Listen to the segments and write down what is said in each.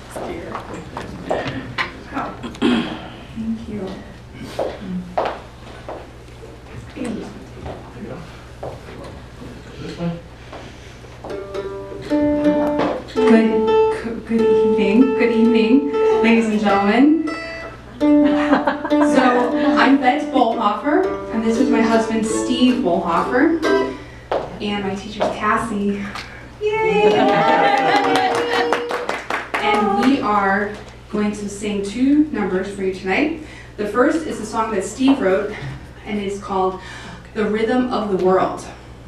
Thank you. Good evening, ladies and gentlemen. So I'm Bette Bolhofer, and this is my husband Steve Bolhofer, and my teacher's Cassie. Yay! And we are going to sing two numbers for you tonight. The first is a song that Steve wrote, and it's called "The Rhythm of the World."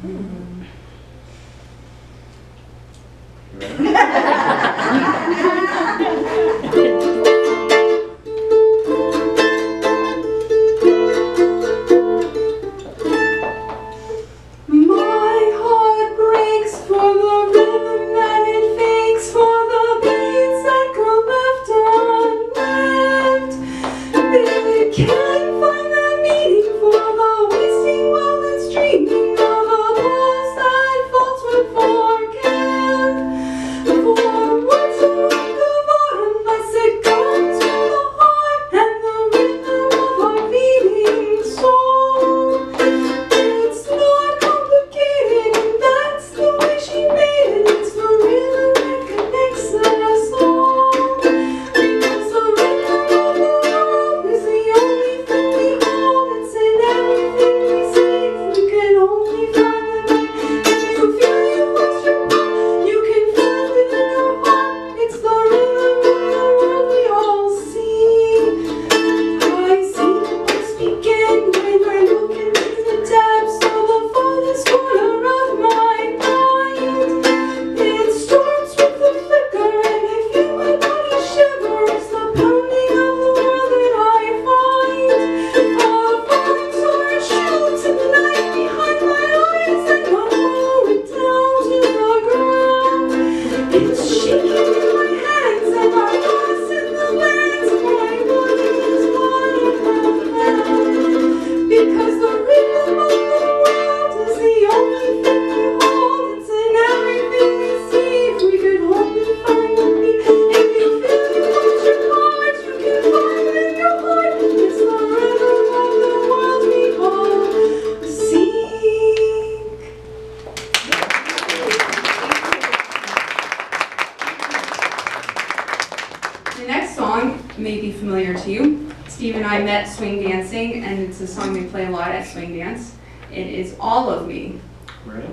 May be familiar to you. Steve and I met swing dancing, and it's a song they play a lot at swing dance. It is "All of Me." Right.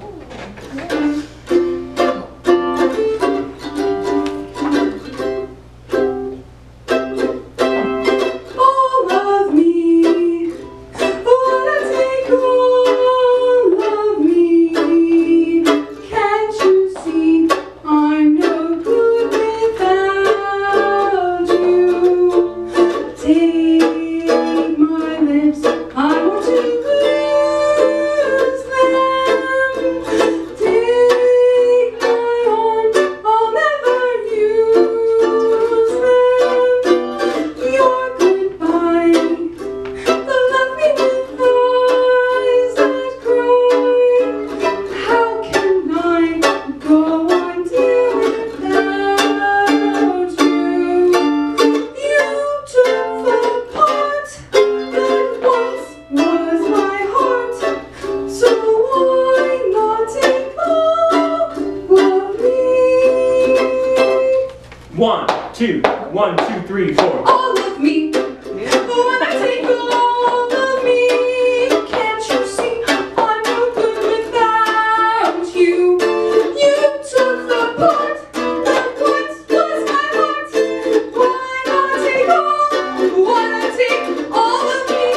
One, two, three, four. All of me. When I take all of me, can't you see I'm no good without you? You took the part that once was my heart. Why not take all? Why not take all of me?